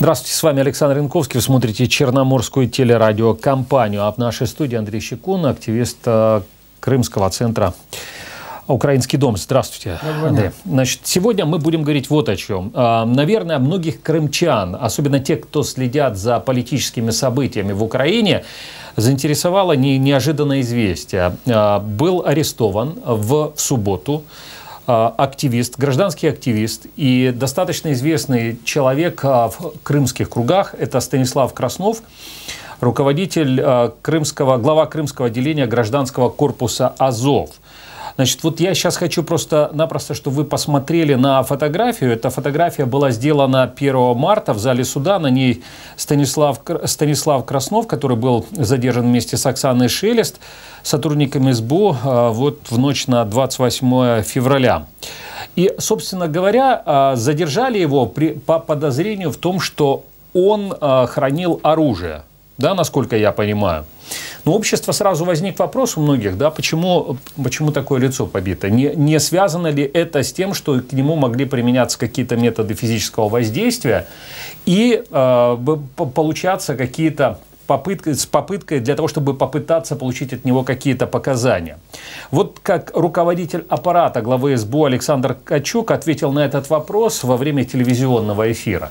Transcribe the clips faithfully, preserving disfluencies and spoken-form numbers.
Здравствуйте, с вами Александр Янковский. Вы смотрите Черноморскую телерадиокомпанию. А в нашей студии Андрей Щекун, активист э, Крымского центра «Украинский дом». Здравствуйте, Андрей. Значит, сегодня мы будем говорить вот о чем. Э, наверное, многих крымчан, особенно тех, кто следят за политическими событиями в Украине, заинтересовало не, неожиданное известие. Э, был арестован в, в субботу активист, гражданский активист и достаточно известный человек в крымских кругах, это Станислав Краснов, руководитель крымского, глава крымского отделения гражданского корпуса «Азов». Значит, вот я сейчас хочу просто-напросто, чтобы вы посмотрели на фотографию. Эта фотография была сделана первого марта в зале суда. На ней Станислав, Станислав Краснов, который был задержан вместе с Оксаной Шелест, сотрудниками эс бэ у, вот в ночь на двадцать восьмое февраля. И, собственно говоря, задержали его при, по подозрению в том, что он хранил оружие, да, насколько я понимаю. Но общество сразу возник вопрос у многих, да, почему, почему такое лицо побито? Не, не связано ли это с тем, что к нему могли применяться какие-то методы физического воздействия и э, получаться какие-то попытки, с попыткой для того, чтобы попытаться получить от него какие-то показания? Вот как руководитель аппарата главы эс бэ у Александр Ткачук ответил на этот вопрос во время телевизионного эфира.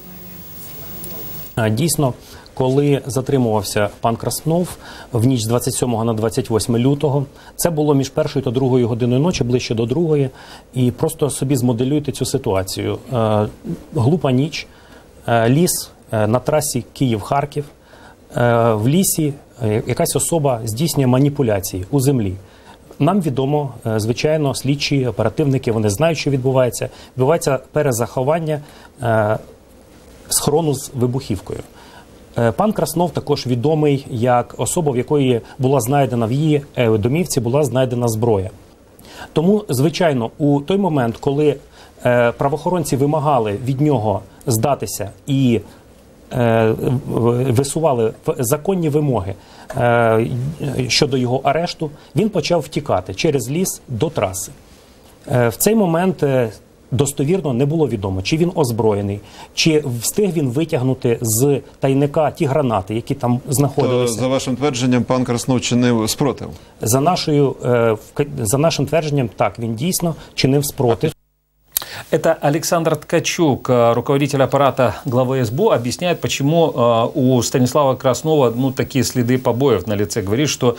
Дійсно, коли затримувався пан Краснов в ніч з двадцять сьомого на двадцять восьме лютого, це було між першою та другою годиною ночі, ближче до другої, і просто собі змоделюйте цю ситуацію. Е, глупа ніч, е, ліс е, на трасі Київ-Харків, е, в лісі е, якась особа здійснює маніпуляції у землі. Нам відомо, е, звичайно, слідчі, оперативники, вони знають, що відбувається. Відбувається перезаховання е, схорону з вибухівкою. Пан Краснов також відомий як особа, в якої була знайдена в її домівці, була знайдена зброя. Тому, звичайно, у той момент, коли е, правоохоронці вимагали від нього здатися і е, висували законні вимоги е, щодо його арешту, він почав втікати через ліс до траси. Е, в цей момент е, достовірно не було відомо, чи він озброєний, чи встиг він витягнути з тайника ті гранати, які там знаходилися. То, за вашим твердженням, пан Краснов чинив спротив? За, нашою, за нашим твердженням, так, він дійсно чинив спротив. Это Александр Ткачук, руководитель аппарата главы эс бэ у, объясняет, почему у Станислава Краснова ну, такие следы побоев на лице. Говорит, что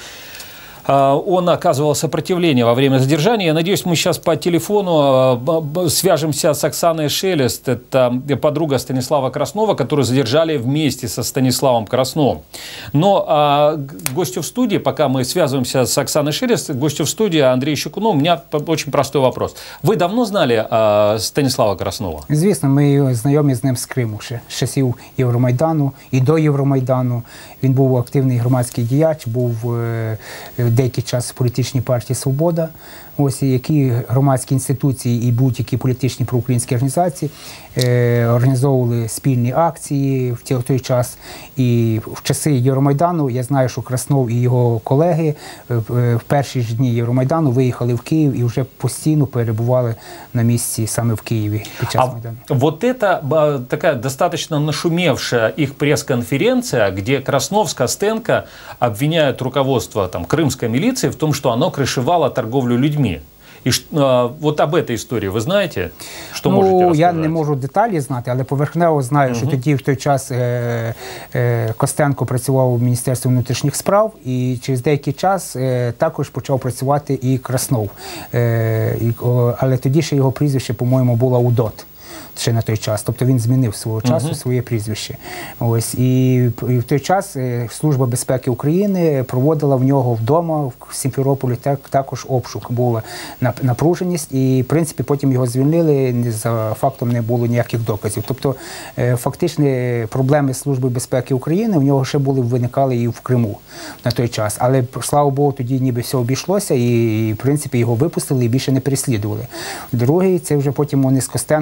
он оказывал сопротивление во время задержания. Я надеюсь, мы сейчас по телефону свяжемся с Оксаной Шелест. Это подруга Станислава Краснова, которую задержали вместе со Станиславом Красновым. Но а, гостю в студии, пока мы связываемся с Оксаной Шелест, гостю в студии Андрею Щекуну, у меня очень простой вопрос. Вы давно знали а, Станислава Краснова? Звісно, ми знайомі з ним з Криму ще, з часів Євромайдану і до Євромайдану. Він був активний громадський діяч, був е, деякий час в політичній партії «Свобода», ось, які громадські інституції і будь-які політичні проукраїнські організації е, організовували спільні акції в, ті, в той час. І в часи Євромайдану я знаю, що Краснов і його колеги е, в перші ж дні Євромайдану виїхали в Київ і вже постійно перебували на місці саме в Києві під час а Майдану. Вот это такая достаточно нашумевшая их пресс-конференция, где Краснов с Костенко обвиняют руководство там, крымской милиции в том, что оно крышевало торговлю людьми. І а, от об этой історії ви знаєте? Що ну, можете розказати? Я не можу деталі знати, але поверхнево знаю, uh-huh. що тоді в той час е, е, Костенко працював у Міністерстві внутрішніх справ і через деякий час е, також почав працювати і Краснов. Е, і, о, але тоді ще його прізвище, по-моєму, було Удот. Ще на той час. Тобто він змінив свого часу uh-huh. своє прізвище. Ось. І, і в той час Служба безпеки України проводила в нього вдома, в Сімферополі, так, також обшук. Була напруженість і, в принципі, потім його звільнили, за фактом не було ніяких доказів. Тобто, фактично, проблеми Служби безпеки України в нього ще були, виникали і в Криму на той час. Але, слава Богу, тоді ніби все обійшлося і, в принципі, його випустили і більше не переслідували. Другий, це вже потім вони з Костенком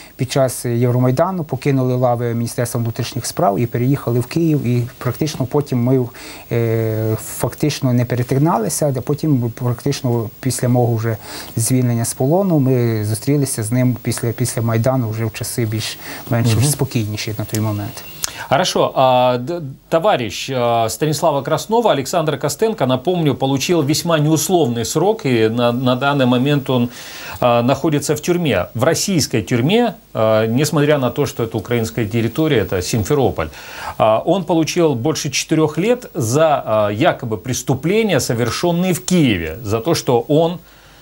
під час Євромайдану, покинули лави Міністерства внутрішніх справ і переїхали в Київ. І практично потім ми е, фактично не перетиналися, а потім практично після мого вже звільнення з полону ми зустрілися з ним після, після Майдану вже в часи більш-менш угу. спокійніші на той момент. Хорошо. Товарищ Станислава Краснова, Александр Костенко, напомню, получил весьма неусловный срок, и на, на данный момент он находится в тюрьме. В российской тюрьме, несмотря на то, что это украинская территория, это Симферополь, он получил больше четырех лет за якобы преступления, совершенные в Киеве, за то, что он...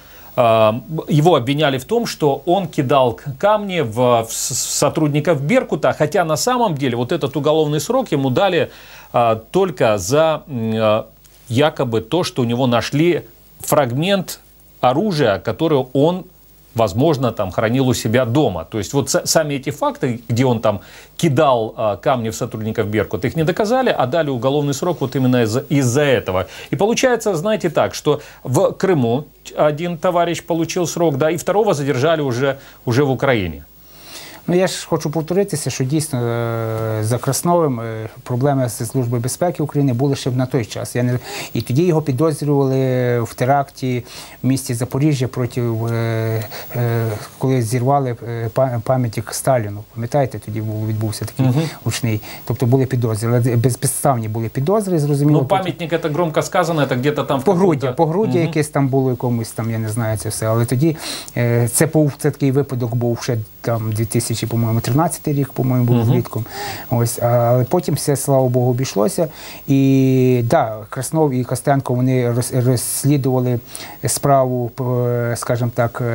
Его обвиняли в том, что он кидал камни в, в сотрудников Беркута, хотя на самом деле вот этот уголовный срок ему дали а, только за а, якобы то, что у него нашли фрагмент оружия, которое он, возможно, там хранил у себя дома. То есть вот сами эти факты, где он там кидал а, камни в сотрудников Беркута, их не доказали, а дали уголовный срок вот именно из-за из-за этого. И получается, знаете так, что в Крыму один товарищ получил срок, да, и второго задержали уже, уже в Украине. Ну, я ж хочу повторитися, що дійсно за Красновим проблеми з Службою безпеки України були ще на той час. Я не... І тоді його підозрювали в теракті в місті Запоріжжя проти, коли зірвали пам'ятник Сталіну. Пам'ятаєте, тоді відбувся такий угу. гучний. Тобто були підозри, безпідставні були підозри, зрозуміло. Ну, пам'ятник, це громко сказано, це десь там... Погруддя, погруддя угу. якесь там було якомусь, там, я не знаю це все. Але тоді це був, це такий випадок був ще там дві тисячі, по-моєму, тринадцятий рік, по-моєму, був влітку. Uh-huh. Ось, але потім все, слава Богу, обійшлося. І, да, Краснов і Костенко, вони роз, розслідували справу, скажімо так,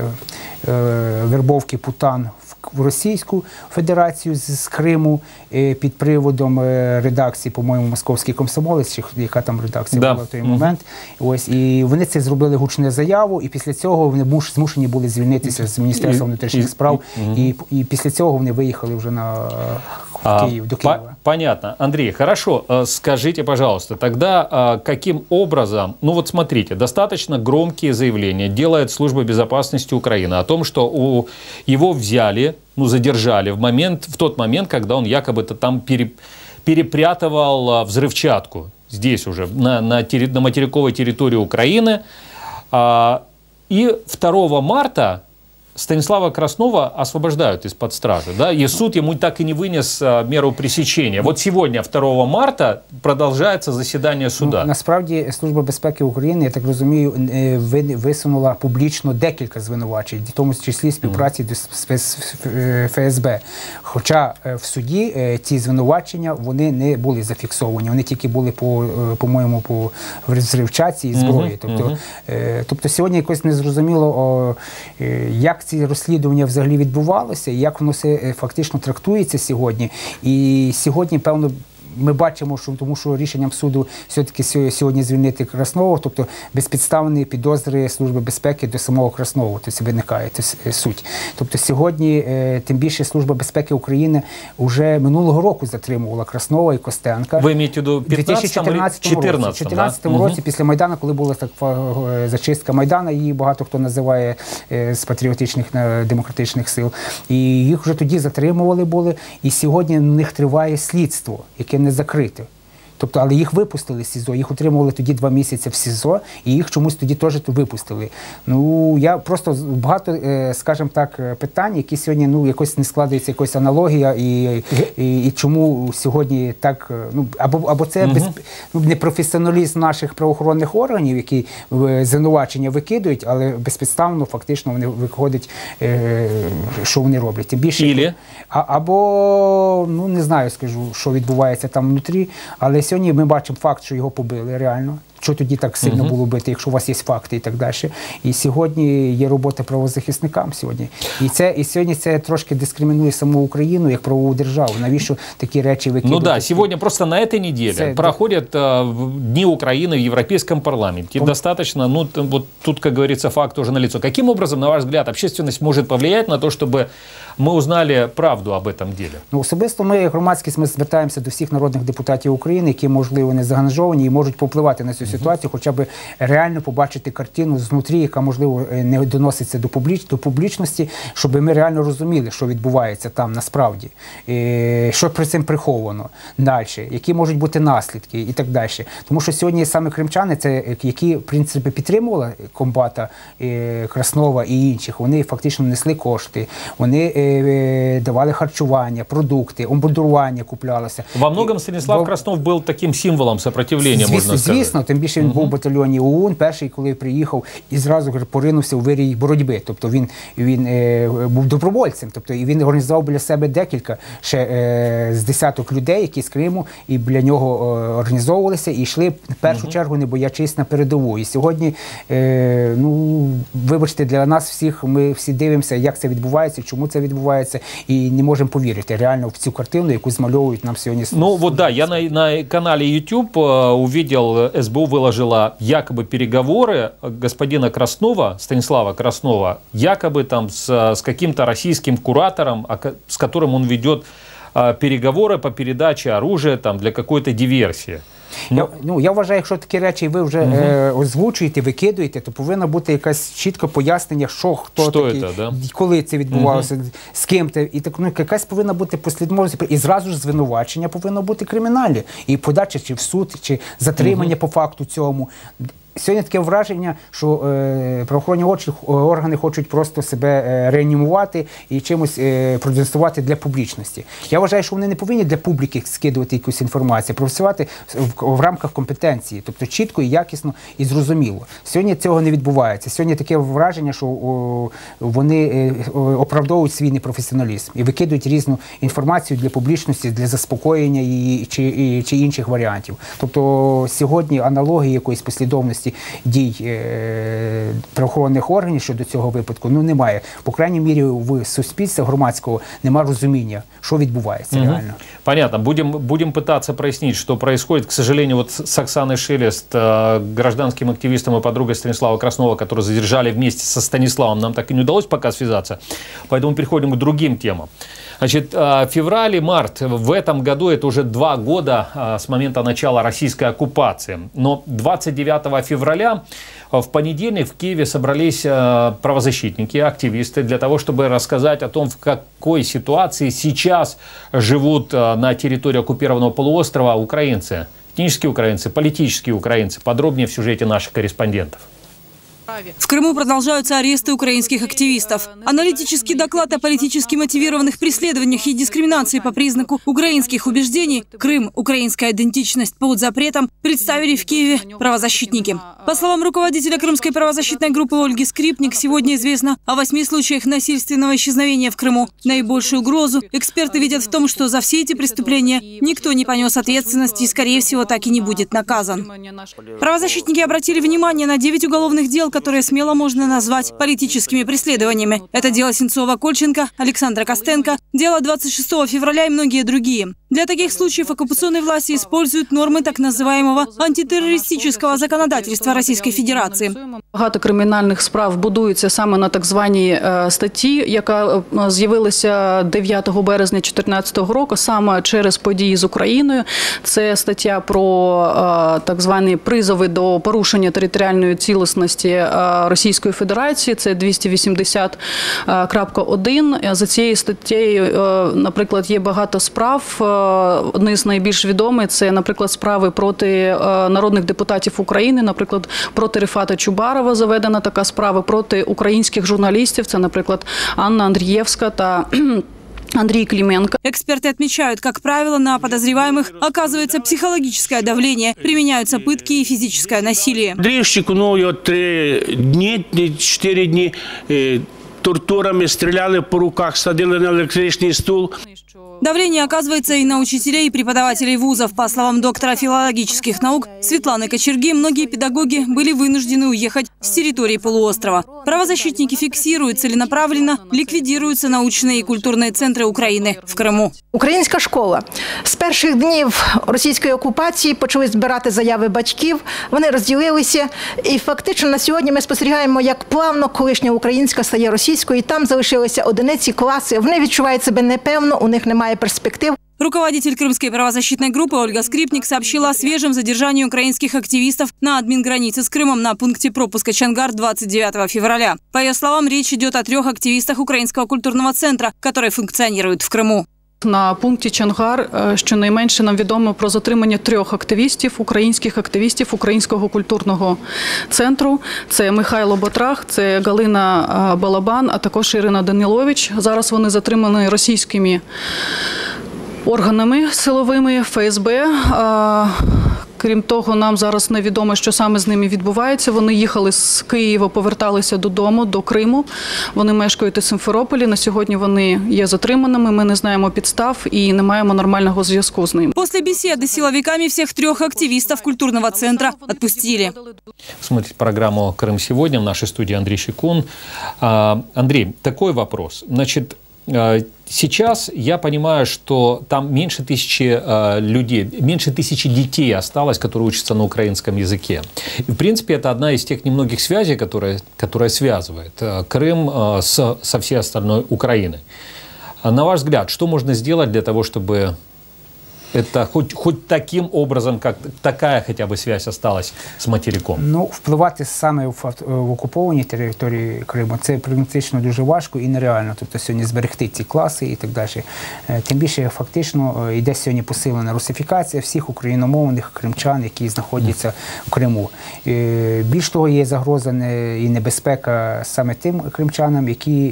вербовки путан в Російську Федерацію з, з Криму під приводом редакції, по-моєму, Московський комсомолець, чи яка там редакція да. була в той uh-huh. момент. Ось, і вони це зробили гучну заяву, і після цього вони змушені були звільнитися з Міністерства внутрішніх справ, uh-huh. і, і після цього вони виїхали вже на в Киев, до Киева. Понятно. Андрей, хорошо. Скажите, пожалуйста, тогда каким образом, ну вот смотрите, достаточно громкие заявления делает Служба безопасности Украины о том, что у, его взяли, ну задержали в момент, в тот момент, когда он якобы-то там пере, перепрятывал взрывчатку. Здесь уже, на, на, на материковой территории Украины. И второго марта Станислава Краснова освобождают из-под стражи, да, и суд ему так и не вынес а, меру пресечения. Вот сегодня, второго марта, продолжается заседание суда. Ну, насправді, Служба безпеки України, я так розумію, висунула публічно декілька звинувачень, в тому числі співпраці mm. з Ф С Б. Хоча в суді ці звинувачення, вони не були зафіксовані, вони тільки були, по, по-моєму, по взривчатці і зброї. Mm-hmm. Тобто, mm-hmm. тобто сьогодні якось незрозуміло, як ці розслідування взагалі відбувалося, і як воно все фактично трактується сьогодні. І сьогодні, певно, ми бачимо, що тому що рішенням суду все-таки сьогодні звільнити Краснова, тобто безпідставні підозри Служби безпеки до самого Краснова, тобто виникає суть. Тобто сьогодні, тим більше Служба безпеки України вже минулого року затримувала Краснова і Костенка. Ви маєте в дві тисячі чотирнадцятому році, після Майдану, коли була так зачистка Майдана, її багато хто називає з патріотичних демократичних сил. І їх вже тоді затримували були, і сьогодні в них триває слідство, яке не закрите. Тобто, але їх випустили з СІЗО, їх утримували тоді два місяці в СІЗО, і їх чомусь тоді теж випустили. Ну, я просто багато, скажімо так, питань, які сьогодні, ну, якось не складається якась аналогія, і, і, і чому сьогодні так, ну, або, або це угу. без, ну, непрофесіоналізм наших правоохоронних органів, які звинувачення викидують, але безпідставно, фактично, вони виходять, що вони роблять. Тим більше, Ілі? А, або, ну, не знаю, скажу, що відбувається там внутрі, але сьогодні ми бачимо факт, що його побили реально. Що тоді так сильно uh-huh. було бити, якщо у вас є факти і так далі. І сьогодні є робота правозахисникам сьогодні. І це і сьогодні це трошки дискримінує саму Україну як правову державу. Навіщо такі речі викидувати? Ну да, сьогодні просто на этой неделе це, проходят uh, Дни Украины в Европейском парламенте. И достаточно, ну вот тут, как говорится, факт уже налицо. Каким образом, на ваш взгляд, общественность может повлиять на то, чтобы ми узнали правду об этом деле? Ну, особисто ми, громадськість, ми звертаємося до всіх народних депутатів України, які, можливо, не заангажовані і можуть повпливати на цю ситуацію, хоча б реально побачити картину знутрі, яка, можливо, не доноситься до, публіч... до публічності, щоб ми реально розуміли, що відбувається там насправді, і що при цим приховано далі, які можуть бути наслідки і так далі. Тому що сьогодні саме кримчани, це які, в принципі, підтримували комбата Краснова і інших, вони фактично несли кошти, вони е, давали харчування, продукти, обмундирування куплялося. Во многом Станіслав Во... Краснов був таким символом сопротивлення, звісно, можна сказати. Звісно, тим більше він угу. був в батальйоні ОУН, перший, коли приїхав і зразу поринувся у вирій боротьби. Тобто він, він е, був добровольцем, тобто і він організував біля себе декілька ще е, з десяток людей, які з Криму і біля нього е, організовувалися і йшли в першу угу. чергу, не боячись на передову. І сьогодні, е, ну, вибачте, для нас всіх, ми всі дивимося, як це відбувається, чому це відбувається, і не можемо повірити реально в цю картину, яку змальовують нам сьогодні. Ну вот да, я на, на канале YouTube увидел, СБУ выложила якобы переговоры господина Краснова, Станислава Краснова, якобы там с, с каким-то российским куратором, с которым он ведет переговоры по передаче оружия там, для какой-то диверсии. Я, ну, я вважаю, якщо такі речі ви вже угу. е, озвучуєте, викидуєте, то повинно бути якесь чітке пояснення, що, хто що такий, це, да? коли це відбувалося, угу. з ким це. І так, ну, якась повинна бути послідовність. І зразу ж звинувачення повинно бути кримінальне. І подача чи в суд, чи затримання угу. по факту цьому. Сьогодні таке враження, що е, правоохоронні органи хочуть просто себе е, реанімувати і чимось е, продемонструвати для публічності. Я вважаю, що вони не повинні для публіки скидувати якусь інформацію, працювати в, в рамках компетенції, тобто чітко і якісно і зрозуміло. Сьогодні цього не відбувається. Сьогодні таке враження, що о, вони е, оправдовують свій непрофесіоналізм і викидують різну інформацію для публічності, для заспокоєння її чи, і, чи інших варіантів. Тобто сьогодні аналогії якоїсь послідовності дій е, правоохоронних органів щодо цього випадку, ну, немає. По крайній мірі, в суспільстві громадського немає розуміння, що відбувається угу. реально. Понятно. Будем, будем пытаться прояснить, что происходит. К сожалению, вот с Оксаной Шелест, гражданским активистом и подругой Станислава Краснова, которую задержали вместе со Станиславом, нам так и не удалось пока связаться. Поэтому переходим к другим темам. Значит, февраль и март в этом году, это уже два года с момента начала российской оккупации. Но двадцать девятого февраля в понедельник в Киеве собрались правозащитники, активисты для того, чтобы рассказать о том, в какой ситуации сейчас живут на территории оккупированного полуострова украинцы. Этнические украинцы, политические украинцы. Подробнее в сюжете наших корреспондентов. В Крыму продолжаются аресты украинских активистов. Аналитический доклад о политически мотивированных преследованиях и дискриминации по признаку украинских убеждений «Крым. Украинская идентичность под запретом» представили в Киеве правозащитники. По словам руководителя крымской правозащитной группы Ольги Скрипник, сегодня известно о восьми случаях насильственного исчезновения в Крыму. Наибольшую угрозу эксперты видят в том, что за все эти преступления никто не понес ответственности и, скорее всего, так и не будет наказан. Правозащитники обратили внимание на девять уголовных дел, которые смело можно назвать политическими преследованиями. Это дело Сенцова-Кольченко, Александра Костенко, дело двадцать шестого февраля и многие другие. Для таких случаев оккупационные власти используют нормы так называемого антитеррористического законодательства Російської Федерації. Багато кримінальних справ будуються саме на так званій статті, яка з'явилася дев'ятого березня дві тисячі чотирнадцятого року, саме через події з Україною. Це стаття про так звані призови до порушення територіальної цілісності Російської Федерації, це двісті вісімдесят крапка один. За цією статтею, наприклад, є багато справ. Одні з найбільш відомих – це, наприклад, справи проти народних депутатів України, наприклад, проти Рифата Чубарова заведена така справа, проти українських журналістів, це, наприклад, Анна Андрієвська та Андрей Клименко. Эксперты отмечают, как правило, на подозреваемых оказывается психологическое давление, применяются пытки и физическое насилие. Андріївщику, ну, його три дні, чотири дні тортурами стреляли по руках, садили на электрический стул. Давление оказывается и на учителей, и преподавателей вузов. По словам доктора филологических наук Светланы Кочерги, многие педагоги были вынуждены уехать с территории полуострова. Правозащитники фиксируют целенаправленно, ликвидируются научные и культурные центры Украины в Крыму. Українська школа. З перших днів російської окупації почали збирати заяви батьків, вони розділилися. І фактично на сьогодні ми спостерігаємо, як плавно колишня українська стає російською, і там залишилися одиниці, класи. Вони відчувають себе непевно, у них немає немає перспектив. Руководитель крымской правозащитной группы Ольга Скрипник сообщила о свежем задержании украинских активистов на админгранице с Крымом на пункте пропуска Чонгар двадцать девятого февраля. По ее словам, речь идет о трех активистах Украинского культурного центра, которые функционируют в Крыму. На пункті Чонгар щонайменше нам відомо про затримання трьох активістів, українських активістів Українського культурного центру. Це Михайло Ботрах, це Галина Балабан, а також Ірина Данілович. Зараз вони затримані російськими органами силовими, Еф Ес Бе. Крім того, нам зараз невідомо, що саме з ними відбувається. Вони їхали з Києва, поверталися додому, до Криму. Вони мешкають у Симферополі. На сьогодні вони є затриманими. Ми не знаємо підстав і не маємо нормального зв'язку з ними. После беседы с силовиками всех трех активистов культурного центра отпустили. Смотрите программу «Крым сегодня». В нашей студии Андрей Щекун. Андрей, такой вопрос. Значит, сейчас я понимаю, что там меньше тысячи э, людей, меньше тысячи детей осталось, которые учатся на украинском языке. И, в принципе, это одна из тех немногих связей, которая, которая связывает э, Крым э, с, со всей остальной Украиной. На ваш взгляд, что можно сделать для того, чтобы это хоть, хоть таким образом, как такая хотя бы связь осталась з материком? Ну, впливати саме в, в окупованій території Криму, це практично дуже важко і нереально. Тобто сьогодні зберегти ці класи і так далі. Тим більше, фактично, йде сьогодні посилена русифікація всіх україномовних кримчан, які знаходяться в Криму. Більш того, є загроза і небезпека саме тим кримчанам, які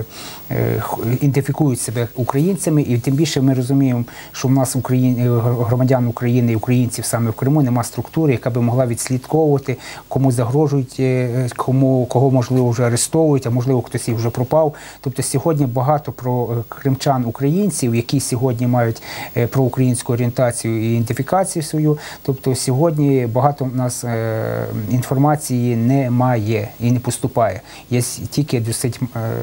ідентифікують себе українцями, і тим більше ми розуміємо, що в нас Україна громадян України і українців саме в Криму нема структури, яка би могла відслідковувати, кому загрожують, кому, кого, можливо, вже арестовують, а можливо, хтось і вже пропав. Тобто сьогодні багато про кримчан-українців, які сьогодні мають проукраїнську орієнтацію і ідентифікацію свою. Тобто сьогодні багато в нас інформації немає і не поступає. Є тільки досить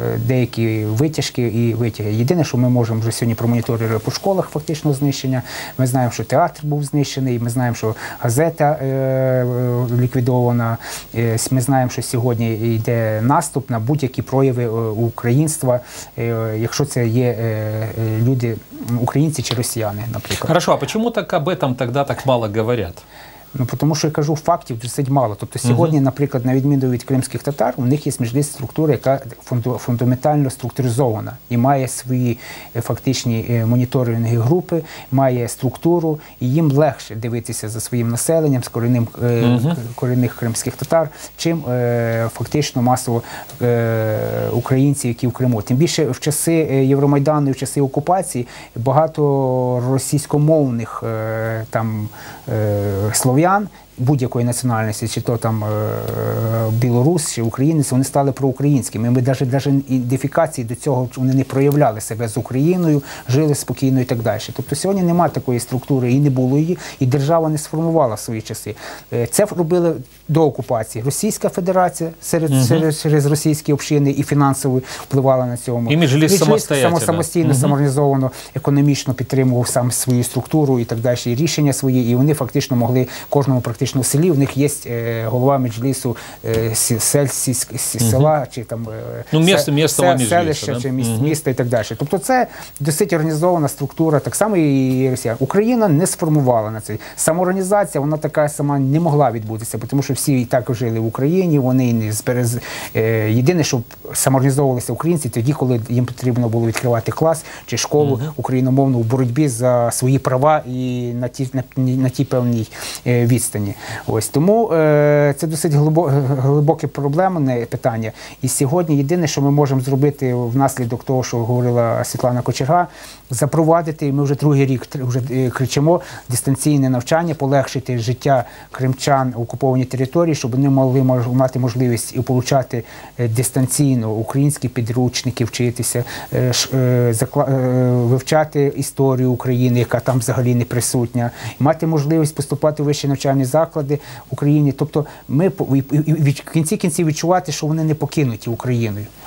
деякі витяжки і витяги. Єдине, що ми можемо вже сьогодні промоніторити по школах фактично знищення. Ми знаємо, що театр був знищений, ми знаємо, що газета е, ліквідована, е, ми знаємо, що сьогодні йде наступ на будь-які прояви е, українства, е, якщо це є е, люди, українці чи росіяни, наприклад. Хорошо, а чому так об этом тогда так мало говорять? Ну, тому що, я кажу, фактів досить мало. Тобто сьогодні, uh-huh. наприклад, на відміну від кримських татар, у них є міжнародна структура, яка фунду, фундаментально структуризована і має свої фактичні моніторингові групи, має структуру, і їм легше дивитися за своїм населенням, з корінним, uh-huh. корінних кримських татар, чим е, фактично масово е, українців, які в Криму. Тим більше в часи Євромайдану, в часи окупації багато російськомовних е, там е, слов'ян, будь-якої національності, чи то там е, білорус, чи українець, вони стали проукраїнськими. Ми навіть, навіть ідентифікації до цього вони не проявляли себе з Україною, жили спокійно і так далі. Тобто сьогодні немає такої структури, і не було її, і держава не сформувала в свої часи. Це робили до окупації. Російська Федерація серед, угу. через, через російські общини і фінансово впливала на цьому. І Меджліс самостійно, самостійно угу. самоорганізовано, економічно підтримував сам свою структуру і так далі, і рішення свої, і вони фактично могли кожному практично в селі, в них є е, голова Меджлісу е, сель, сі, села, чи там е, ну, місто, місто се, селище, да? чи міст, угу. міста і так далі. Тобто це досить організована структура, так само і Росія. Україна не сформувала на це. Самоорганізація, вона така сама не могла відбутися, тому що всі і так жили в Україні, вони не збереж... е, єдине, щоб самоорганізовувалися українці тоді, коли їм потрібно було відкривати клас чи школу угу. україномовну в боротьбі за свої права і на ті, на, на тій певній е, відстані. Ось тому е, це досить глибоке проблемне питання. І сьогодні єдине, що ми можемо зробити внаслідок того, що говорила Світлана Кочерга, запровадити, ми вже другий рік вже кричимо, дистанційне навчання, полегшити життя кримчан в окупованій території, щоб вони могли мати можливість і отримати дистанційно українські підручники, вчитися, е, е, закла, е, вивчати історію України, яка там взагалі не присутня, мати можливість поступати у вищі навчальні заклади в Україні. Тобто ми в кінці кінців відчувати, що вони не покинуті Україною.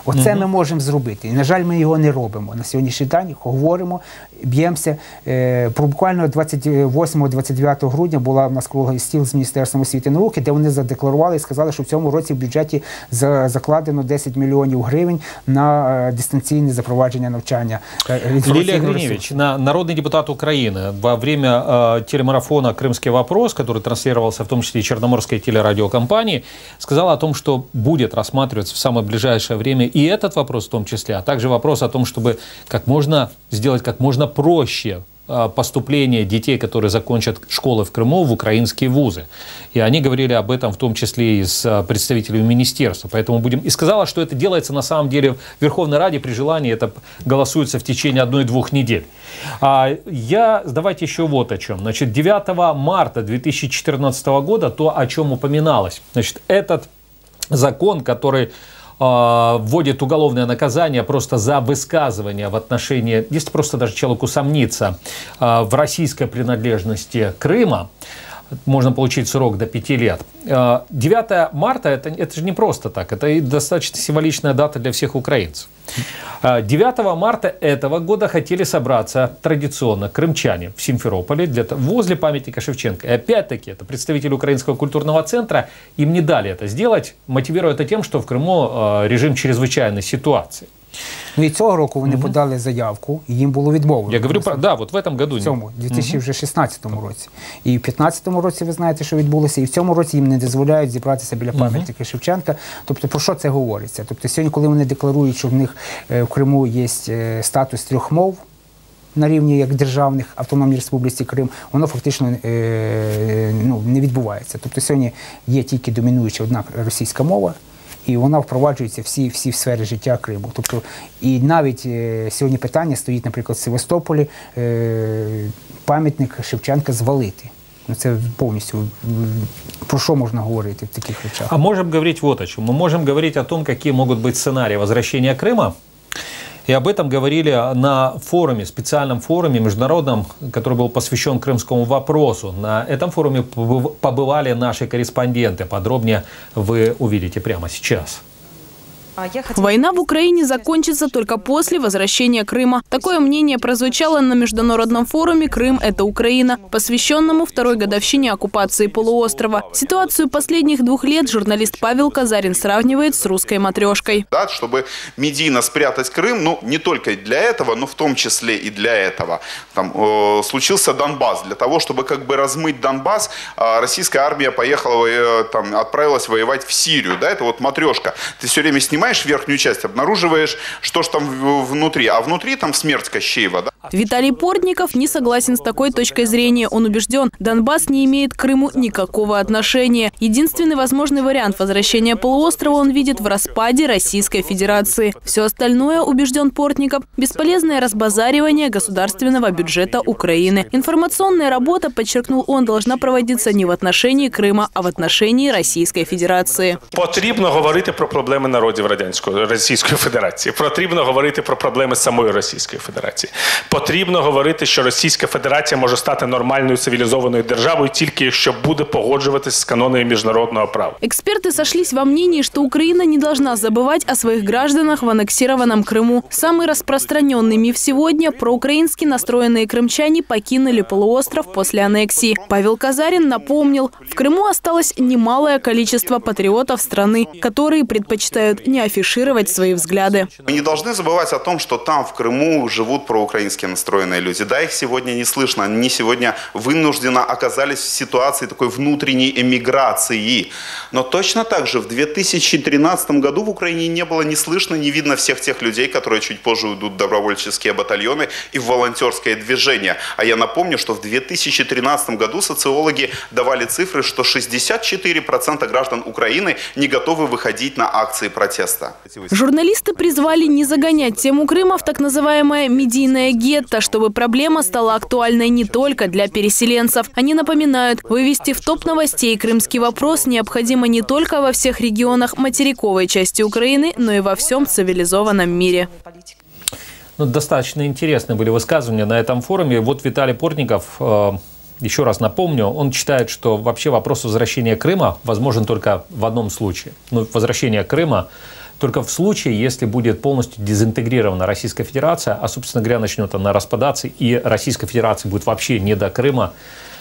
Оце угу. ми можемо зробити. І, на жаль, ми його не робимо. На сьогоднішній день говоримо, б'ємося. Е, буквально двадцять восьмого - двадцять дев'ятого грудня була в нас круглий стіл з Міністерством освіти і науки, де вони задекларували і сказали, що в цьому році в бюджеті за, закладено десять мільйонів гривень на е, дистанційне запровадження навчання. Е, Лилия Гриневич, на, народный депутат Украины, во время э, телемарафона «Крымский вопрос», который транслировался в том числе и Черноморской телерадиокомпании, сказала о том, что будет рассматриваться в самое ближайшее время и этот вопрос в том числе, а также вопрос о том, чтобы как можно сделать как можно проще поступление детей, которые закончат школы в Крыму, в украинские вузы. И они говорили об этом в том числе и с представителями министерства. Поэтому будем... И сказала, что это делается на самом деле в Верховной Раде, при желании это голосуется в течение одной-двух недель. А я... Давайте еще вот о чем. Значит, девятого марта две тысячи четырнадцатого года, то, о чем упоминалось. Значит, этот закон, который вводит уголовное наказание просто за высказывание в отношении, если просто даже человеку сомнится в российской принадлежности Крыма, можно получить срок до пяти лет. девятого марта это, это же не просто так, это и достаточно символичная дата для всех украинцев. девятого марта этого года хотели собраться традиционно крымчане в Симферополе для, возле памятника Шевченко. И опять-таки это представители Украинского культурного центра, им не дали это сделать, мотивируя это тем, что в Крыму режим чрезвычайной ситуации. Ну і цього року вони угу. подали заявку, і їм було відмовлено. Я говорю про, да, вот в этом году. В цьому, дві тисячі шістнадцятому році. І в дві тисячі п'ятнадцятому році, ви знаєте, що відбулося, і в цьому році їм не дозволяють зібратися біля пам'ятника угу. Шевченка. Тобто, про що це говориться? Тобто, сьогодні, коли вони декларують, що в них в Криму є статус трьох мов, на рівні як державних автономній республіці Крим, воно фактично е, ну, не відбувається. Тобто, сьогодні є тільки домінуюча одна російська мова, і вона впроваджується всі, всі в сфері життя Криму. Тобто, і навіть е, сьогодні питання стоїть, наприклад, в Севастополі е, пам'ятник Шевченка звалити. Ну, це повністю, про що можна говорити в таких речах? А можем говорить вот о чем. Мы можем говорить о том, какие могут быть сценарии возвращения Крыма. И об этом говорили на форуме, специальном форуме международном, который был посвящен крымскому вопросу. На этом форуме побывали наши корреспонденты. Подробнее вы увидите прямо сейчас. Война в Украине закончится только после возвращения Крыма. Такое мнение прозвучало на международном форуме «Крым – это Украина», посвященному второй годовщине оккупации полуострова. Ситуацию последних двух лет журналист Павел Казарин сравнивает с русской матрешкой. Да, чтобы медийно спрятать Крым, ну не только для этого, но в том числе и для этого. Там, э, случился Донбасс. Для того, чтобы как бы размыть Донбасс, э, российская армия поехала, э, там, отправилась воевать в Сирию. Да, это вот матрешка. Ты все время снимаешь верхнюю часть, обнаруживаешь, что ж там внутри, а внутри там смерть Кощеева. Да? Виталий Портников не согласен с такой точкой зрения. Он убежден, Донбасс не имеет к Крыму никакого отношения. Единственный возможный вариант возвращения полуострова он видит в распаде Российской Федерации. Все остальное, убежден Портников, бесполезное разбазаривание государственного бюджета Украины. Информационная работа, подчеркнул он, должна проводиться не в отношении Крыма, а в отношении Российской Федерации. Потрібно говорити про проблеми народів Радянської Російської Федерації. Потрібно говорити про проблеми самої Російської Федерації. Потрібно говорити, що Російська Федерація може стати нормальною цивілізованою державою тільки якщо буде погоджуватись з канонами міжнародного права. Эксперты сошлись во мнении, что Украина не должна забывать о своих гражданах в аннексированном Крыму. Самый распространенный миф сегодня – проукраински настроенные крымчане покинули полуостров после аннексии. Павел Казарин напомнил, в Крыму осталось немалое количество патриотов страны, которые предпочитают не афишировать свои взгляды. Мы не должны забывать о том, что там, в Крыму, живут проукраински настроенные люди. Да, их сегодня не слышно. Они сегодня вынужденно оказались в ситуации такой внутренней эмиграции. Но точно так же в две тысячи тринадцатом году в Украине не было ни слышно, ни видно всех тех людей, которые чуть позже уйдут в добровольческие батальоны и в волонтерское движение. А я напомню, что в две тысячи тринадцатом году социологи давали цифры, что шестьдесят четыре процента граждан Украины не готовы выходить на акции протеста. Журналисты призвали не загонять тему Крыма в так называемое медийное гетто, чтобы проблема стала актуальной не только для переселенцев. Они напоминают, вывести в топ новостей крымский вопрос необходимо не только во всех регионах материковой части Украины, но и во всем цивилизованном мире. Ну, достаточно интересные были высказывания на этом форуме. Вот Виталий Портников, э, еще раз напомню, он считает, что вообще вопрос возвращения Крыма возможен только в одном случае. Ну, возвращение Крыма только в случае, если будет полностью дезинтегрирована Российская Федерация, а, собственно говоря, начнет она распадаться, и Российская Федерация будет вообще не до Крыма,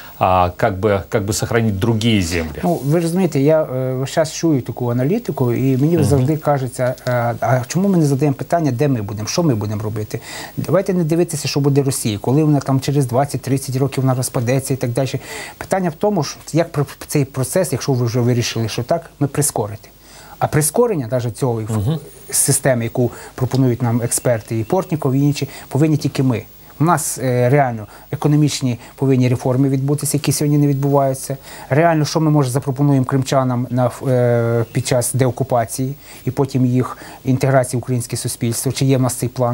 а как би, как би сохранити другі землі. Ну, ви розумієте, я зараз чую таку аналітику, і мені uh-huh. завжди кажеться, а, а чому ми не задаємо питання, де ми будемо, що ми будемо робити? Давайте не дивитися, що буде Росія, коли вона там через двадцять-тридцять років вона розпадеться і так далі. Питання в тому, що як цей процес, якщо ви вже вирішили, що так, ми прискорити. А прискорення навіть цього uh-huh. системи, яку пропонують нам експерти і Портніков, і інші, повинні тільки ми. У нас е, реально економічні повинні реформи відбутися, які сьогодні не відбуваються. Реально, що ми, може, запропонуємо кримчанам на, е, під час деокупації і потім їх інтеграції в українське суспільство, чи є в нас цей план.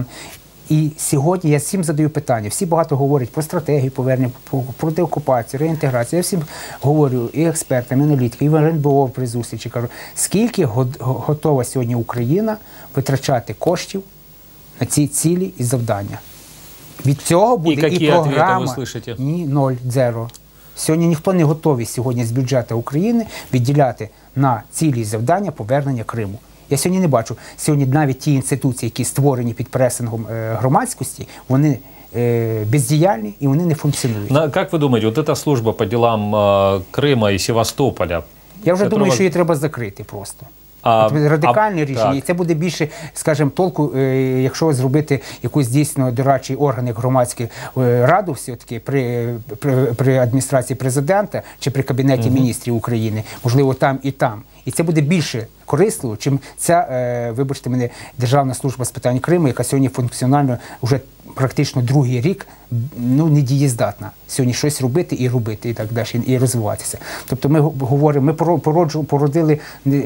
І сьогодні я всім задаю питання, всі багато говорять про стратегію повернення, про, про деокупацію, реінтеграцію. Я всім говорю і експертам, і аналітикам, і в ер ен бе о при зустрічі кажу, скільки готова сьогодні Україна витрачати коштів на ці цілі і завдання. Від цього буде і, і програма. Ні, ноль, дзеро. Сьогодні ніхто не готовий сьогодні з бюджету України відділяти на цілі завдання повернення Криму. Я сьогодні не бачу. Сьогодні навіть ті інституції, які створені під пресингом е, громадськості, вони е, бездіяльні і вони не функціонують. На, як ви думаєте, от ця служба по ділам е, Крима і Севастополя? Я вже думаю, що її треба закрити просто. А, радикальне а, рішення, так. І це буде більше, скажімо, толку, е, якщо зробити якусь дійсно дорадчий орган, як громадську е, раду все-таки при, при, при адміністрації президента чи при Кабінеті угу. міністрів України, можливо, там і там. І це буде більше корисливо, чим ця, е, вибачте мене, Державна служба з питань Криму, яка сьогодні функціонально вже практично другий рік, ну, не дієздатна. Сьогодні щось робити і робити, і так далі, і розвиватися. Тобто ми говоримо, ми породжу, породили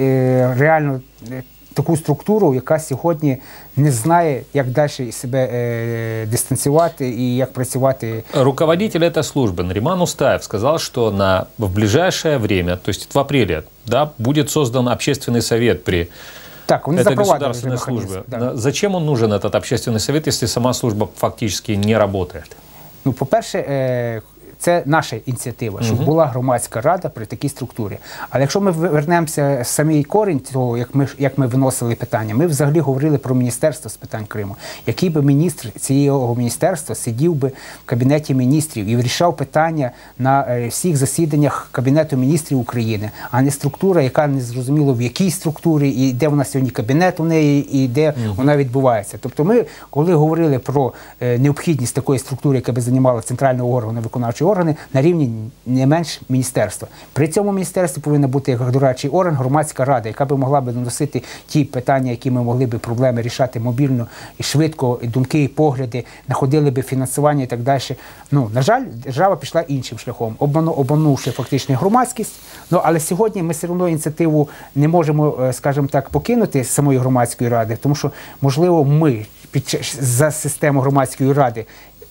е, реально е, таку структуру, яка сьогодні не знає, як далі себе е, дистанціювати і як працювати. Руководитель этой службы Нариман Устаев сказал, что на, в ближайшее время, то есть в апреле, да, будет создан общественный совет при так, этой государственной службе. Да. Зачем он нужен, этот общественный совет, если сама служба фактически не работает? Ну, по-перше, е, це наша ініціатива, щоб uh-huh. була громадська рада при такій структурі. Але якщо ми вернемося в самий корінь того, як ми, як ми виносили питання, ми взагалі говорили про Міністерство з питань Криму. Який би міністр цього міністерства сидів би в Кабінеті міністрів і вирішав питання на е, всіх засіданнях Кабінету міністрів України, а не структура, яка не зрозуміло в якій структурі, і де вона сьогодні кабінет у неї, і де uh-huh. вона відбувається. Тобто ми, коли говорили про е, необхідність такої структури, яка би займала центрального органу виконавчого органи на рівні не менш міністерства. При цьому міністерстві повинна бути як дорадчий орган, громадська рада, яка б могла б наносити ті питання, які ми могли б проблеми рішати мобільно і швидко, і думки, і погляди, знаходили б фінансування і так далі. Ну, на жаль, держава пішла іншим шляхом, обману, обманувши фактично громадськість. Ну, але сьогодні ми все одно ініціативу не можемо, скажімо так, покинути з самої громадської ради, тому що, можливо, ми під, за систему громадської ради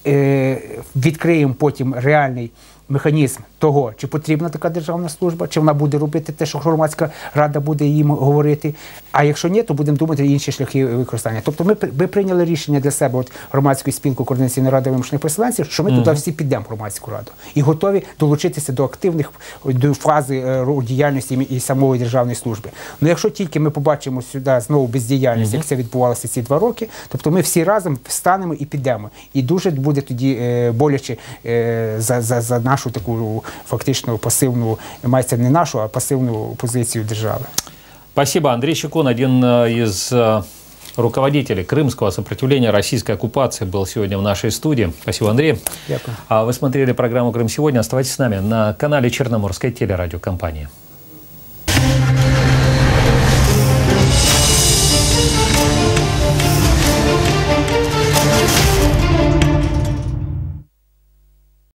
відкриємо потім реальний механізм того, чи потрібна така державна служба, чи вона буде робити те, що громадська рада буде їм говорити. А якщо ні, то будемо думати інші шляхи використання. Тобто ми, ми прийняли рішення для себе, от громадської спілки Координаційної ради вимушених переселенців, що ми mm-hmm. туди всі підемо в громадську раду. І готові долучитися до активних, до фази діяльності і самої державної служби. Ну якщо тільки ми побачимо сюди знову бездіяльність, mm-hmm. як це відбувалося ці два роки, тобто ми всі разом встанемо і підемо. І дуже буде тоді е, боляче е, за, за, за нашу таку фактично пассивную, мається не нашу, а пассивную позицию державы. Спасибо. Андрей Щекун, один из руководителей крымского сопротивления российской оккупации, был сегодня в нашей студии. Спасибо, Андрей. Дякую. Вы смотрели программу «Крым сегодня». Оставайтесь с нами на канале Черноморской телерадиокомпании.